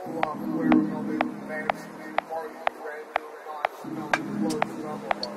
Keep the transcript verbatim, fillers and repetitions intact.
Wearing all these fancy new party dresses, not smelling close up.